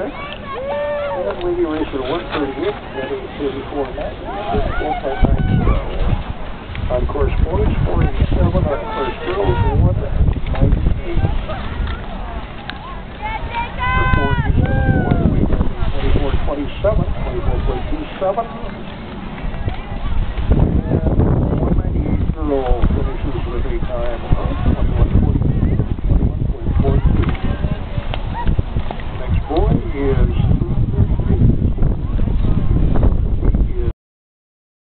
And Lady Racer 138, Betty 34 net, 34.96. On course 4 is 487, on course girls 198. For 487 boys, we have 24.27, 24.27.